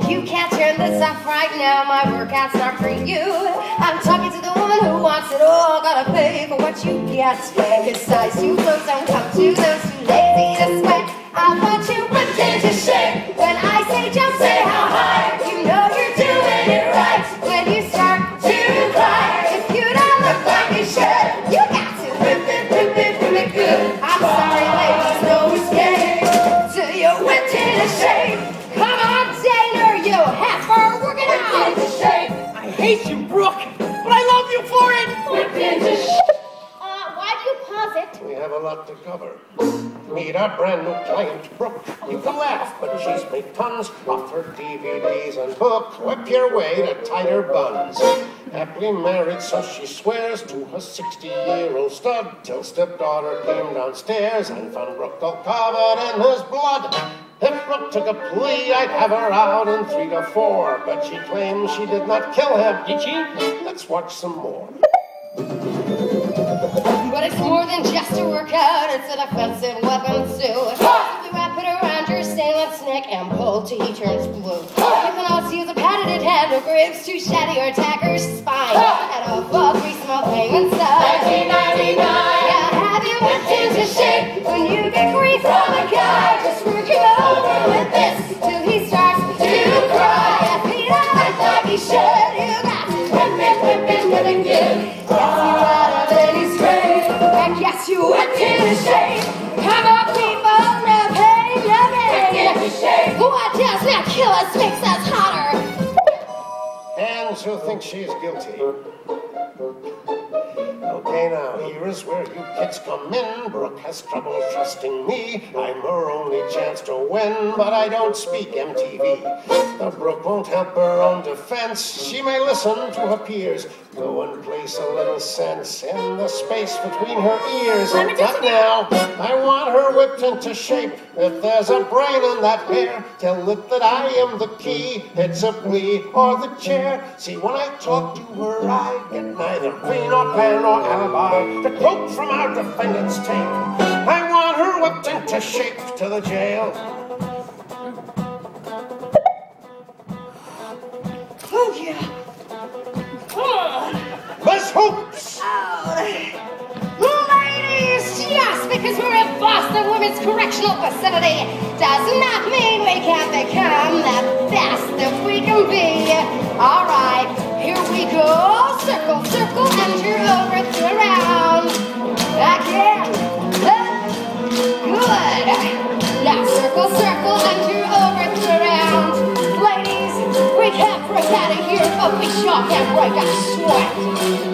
You can't turn this off right now, my workout's not for you. I'm talking to the woman who wants it all, gotta pay for what you get. Cause size 2 clothes don't come to those too lazy to sweat. I want you whipped into shape. When I say jump, say how high. You know you're doing it right. When you start to cry, if you don't look like you should, you got to whip it good. I'm sorry, ladies, no escape till you're whipped into shape. Come on, Dana, you heifer, work it out. Whipped into shape. I hate you, Brooke, but I love you for it. Whipped into shape. Why do you pause it? We have a lot to cover. Meet our brand new client, Brooke. You can laugh, but she's made tons off her DVDs and book. Whip your way to tighter buns. Happily married, so she swears to her 60-year-old stud, till stepdaughter came downstairs and found Brooke all covered in his blood. If Brooke took a plea, I'd have her out in 3 to 4, but she claims she did not kill him. Did she? Let's watch some more. But it's more than just a workout, it's an offensive weapon too. We wrap it around your stainless neck and pull till he turns blue. You can also use a patented head, no grips to shatter your attacker's spine. At a fall, 3 small payments of $19.99. Yeah, have you whipped into shape when you get grief from a guy just working over with this till he starts to cry. If he don't look like he should, you got to whip it good. Yes, you whipped into shape. Come on, people, no pain, no gain. Whipped into shape. What does not kill us makes us hotter. And she'll think she's guilty. Okay, now, here is where you kids come in. Brooke has trouble trusting me. I'm her only chance to win, but I don't speak MTV. The Brooke won't help her own defense. She may listen to her peers. Go and place a little sense in the space between her ears. Not now. I want her whipped into shape. If there's a brain in that hair, tell it that I am the key. It's a plea or the chair. See, when I talk to her, I get neither pain or pen or alibi to quote from our defendant's tape. I want her whipped into shape to the jail. Oh, yeah. Come on. Miss Hoops! Ladies, just because we're in Boston Women's Correctional Facility does not mean we can't become the best that we can be. All right, here we go. Circle, circle, enter over, turn around. Again. Good. Now circle, circle, enter over, turn around. Ladies, we can't break out of here, but we sure can break a sweat.